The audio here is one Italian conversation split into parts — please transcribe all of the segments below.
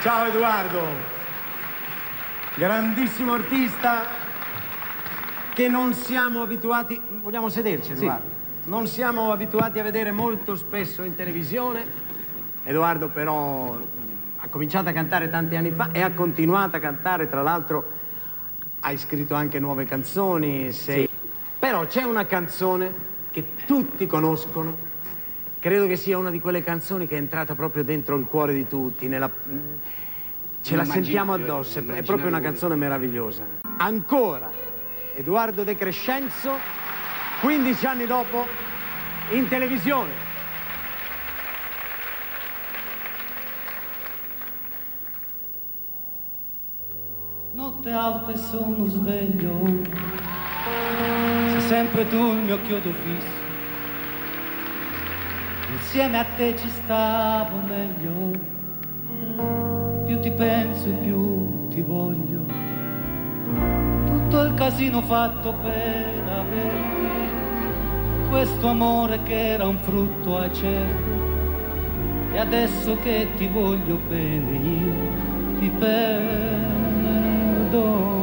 Ciao Edoardo, grandissimo artista che non siamo abituati... Vogliamo sederci, Edoardo? Sì. Non siamo abituati a vedere molto spesso in televisione. Edoardo però ha cominciato a cantare tanti anni fa e ha continuato a cantare, tra l'altro hai scritto anche nuove canzoni, sei... Sì. Però c'è una canzone che tutti conoscono, credo che sia una di quelle canzoni che è entrata proprio dentro il cuore di tutti, ce la sentiamo addosso, è proprio una canzone meravigliosa. Ancora, Edoardo De Crescenzo, 15 anni dopo, in televisione. Notte alta e sono sveglio, sei sempre tu il mio chiodo fisso. Insieme a te ci stavo meglio, più ti penso e più ti voglio. Tutto il casino fatto per averti, questo amore che era un frutto acerbo, e adesso che ti voglio bene io ti perdo.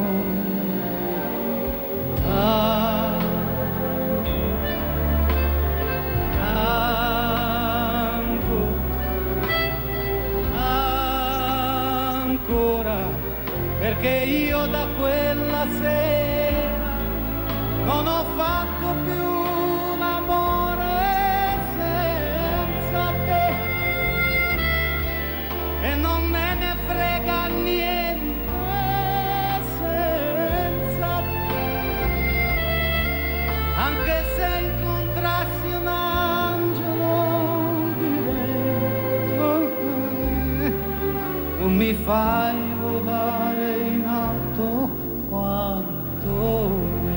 Perché io da quella sera non ho fatto più un amore senza te, e non me ne frega niente senza te. Anche se incontrassi un angelo direi non mi fai volare in alto quanto me.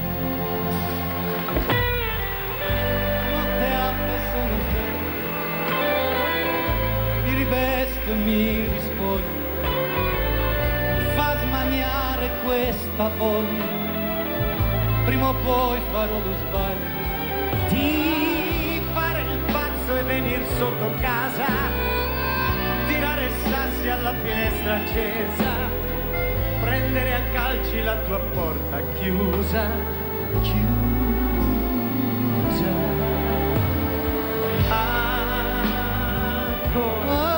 Notte alta sono sveglio, mi rivesto e mi rispoglio, mi fa smaniare questa voglia, prima o poi farò lo sbaglio di fare il pazzo e venir sotto casa, tirare sassi alla finestra accesa, prendere a calci la tua porta chiusa, chiusa. Ancora,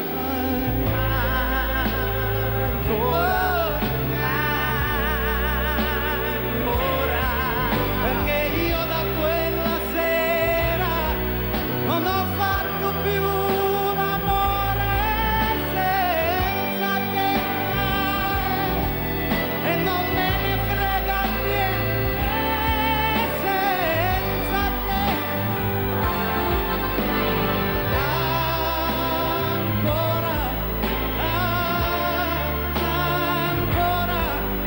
ancora, perché io da quella sera non ho fatto più un amore senza te, e non me ne frega niente senza te. Ancora, ancora,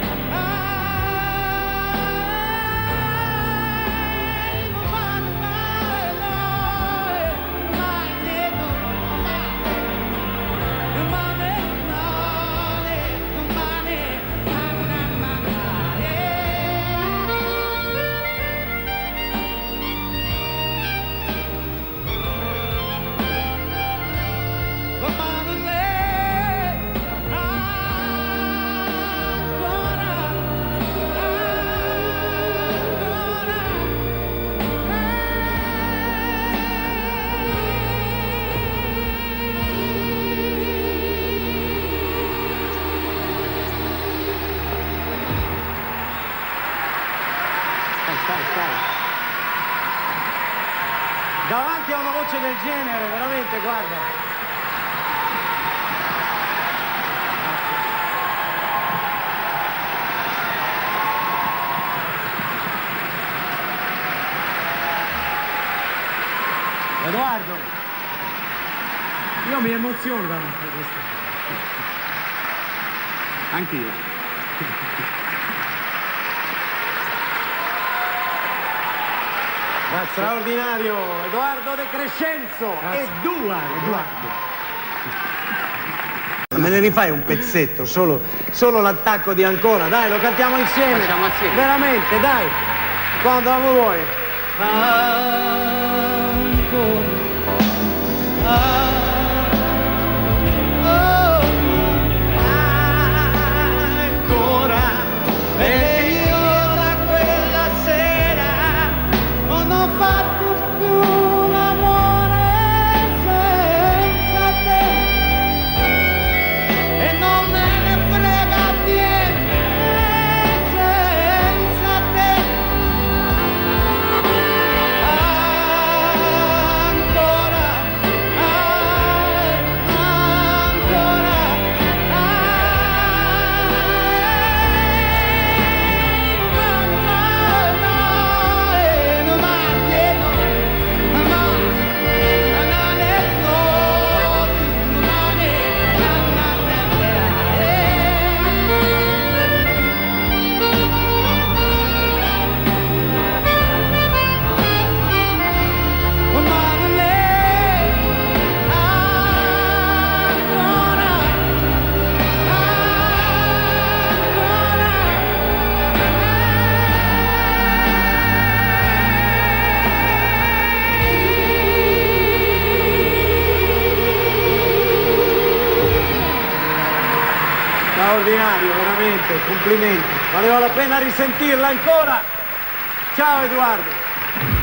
Stai. Davanti a una voce del genere, veramente, guarda. Edoardo, io mi emoziono davanti a questo. Anch'io. Straordinario, Edoardo De Crescenzo. Edoardo. Me ne rifai un pezzetto, solo l'attacco di ancora, dai, lo cantiamo insieme. Facciamo assieme. Veramente, dai, quando vuoi. Ancora, Straordinario, veramente, complimenti. Valeva la pena risentirla ancora. Ciao Edoardo.